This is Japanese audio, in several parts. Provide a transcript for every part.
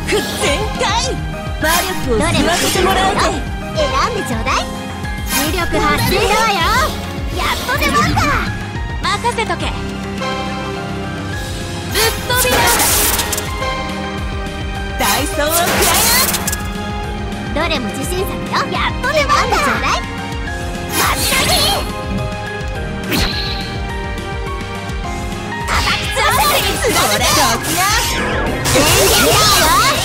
力全開。魔力を吸わせてもらうぜ。 選んでちょうだい。威力発生だわよ。やっと出番だ。 任せとけ。ぶっ飛びだ。ダイソーを食らいな。どれも自信作よ。やっと出番だ。ちょうだい。マジラギ叩き潰せ。 それどきな。 電撃だわよ。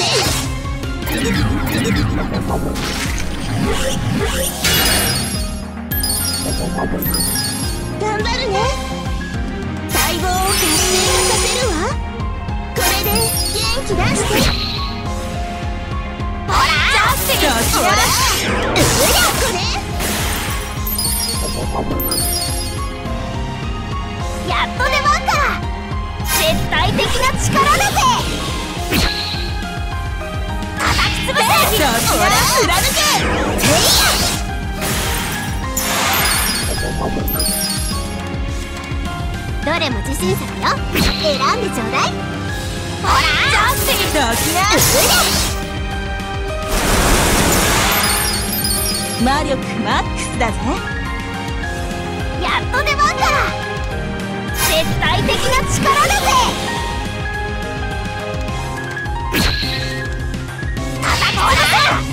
頑張るね。細胞を活性化させるわ。これで元気出して。ほらほらこれやっと出番だ。絶対的な力だぜ。叩き潰せ。 ほら貫け。 どれも自信作よ。選んでちょうだい。ほらどきな。魔力マックスだぜ。 やっと出番だ。絶対的な力だぜ。叩き潰せ。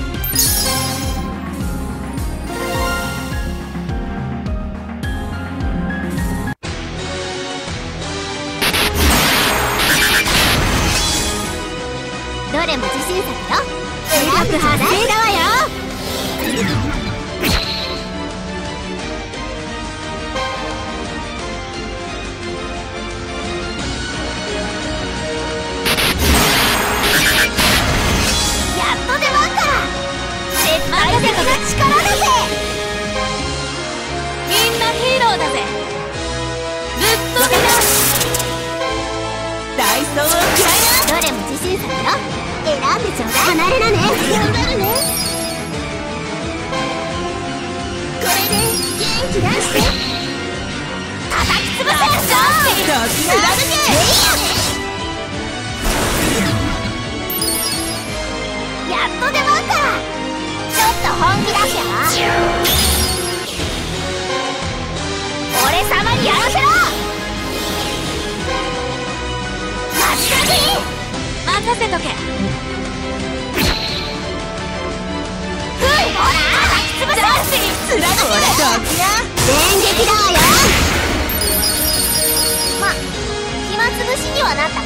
どれも自信作よ。威力発生だわよ。やっと出番だ。絶対的な力だぜ。 みんなヒーローだぜ。ぶっ飛びだ。ダイソーを食らいな。 どれも自信作よ。選んでちょうだい。離れなね。頑張るね。これで元気出して。叩き潰せ。 どきな。 やっと出番だ。ちょっと本気出しよ。俺様にやらせろ。マジラギ任せとけ。 ほら叩き潰せ。 貫け。どきな。 電撃だわよ。ま、暇つぶしにはなったか